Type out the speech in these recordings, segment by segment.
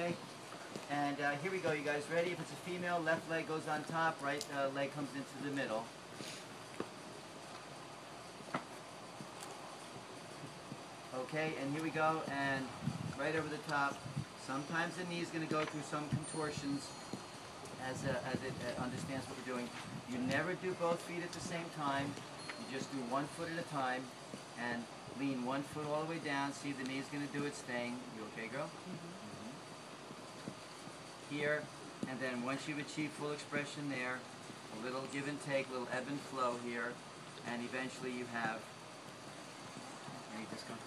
Okay? And here we go, you guys. Ready? If it's a female, left leg goes on top, right leg comes into the middle. Okay, and here we go, and right over the top. Sometimes the knee is going to go through some contortions as it understands what we're doing. You never do both feet at the same time. You just do one foot at a time and lean one foot all the way down. See, the knee is going to do its thing. You okay, girl? Here, and then once you've achieved full expression there, a little give and take, a little ebb and flow here, and eventually you have any discomfort?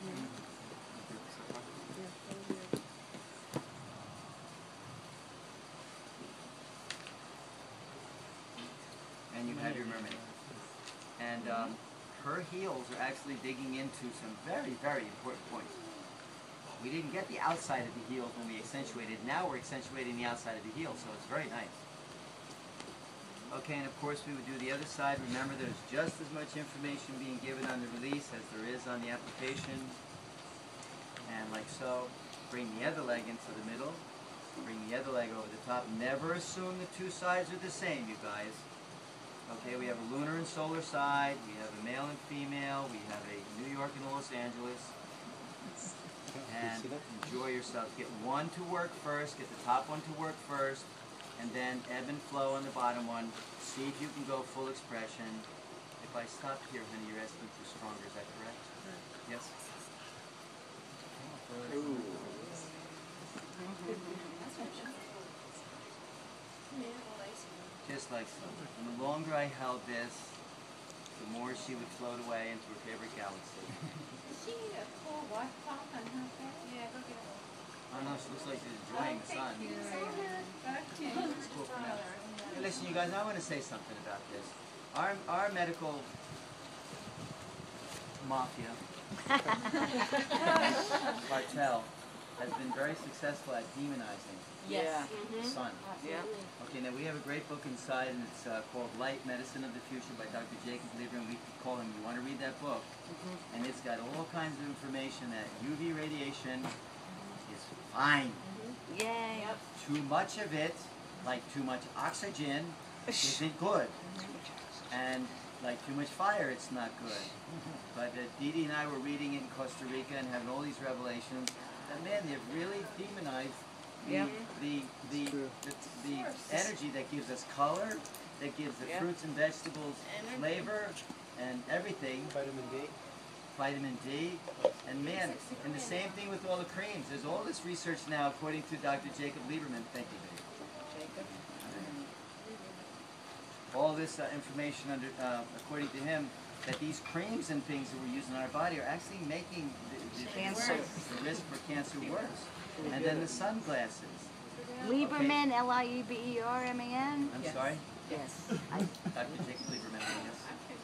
And you have your mermaid. And her heels are actually digging into some very, very important points. We didn't get the outside of the heels when we accentuated. Now we're accentuating the outside of the heel, so it's very nice. Okay, and of course we would do the other side. Remember, there's just as much information being given on the release as there is on the application. And like so, bring the other leg into the middle. Bring the other leg over the top. Never assume the two sides are the same, you guys. Okay, we have a lunar and solar side. We have a male and female. We have a New York and Los Angeles. And enjoy yourself. Get one to work first. Get the top one to work first. And then ebb and flow on the bottom one. See if you can go full expression. If I stop here, honey, you're asking for stronger. Is that correct? Yes? Ooh. Just like so. And the longer I held this, the more she would float away into her favorite galaxy. Is she a cool white top on her face? Yeah, look at her. Oh no, she looks like she's enjoying the sun. It's cool for now. Hey, listen, you guys, I want to say something about this. Our medical mafia, cartel, has been very successful at demonizing Yes. the sun. Yeah. Okay, now we have a great book inside, and it's called Light Medicine of the Future by Dr. Jacob Lieberman. We could call him. You want to read that book? And it's got all kinds of information that UV radiation is fine. Yay. Yep. Too much of it, like too much oxygen, isn't good. And like too much fire, it's not good. But Dee Dee and I were reading it in Costa Rica and having all these revelations. And man, they've really demonized the energy that gives us color, that gives the fruits and vegetables flavor and everything. Vitamin D. Vitamin D. And man, and the same thing with all the creams. There's all this research now, according to Dr. Jacob Lieberman. Thank you, Dave. All this information, according to him, that these creams and things that we're using in our body are actually making the risk for cancer worse. And then the sunglasses. Lieberman, L-I-E-B-E-R-M-A-N? I'm sorry? Yes. Dr. Jacob Lieberman, yes.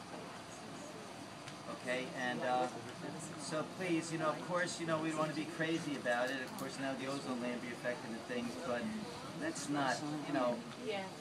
Okay, and so please, of course, we don't want to be crazy about it. Of course, now the ozone layer be affecting the things, but let's not, Yeah.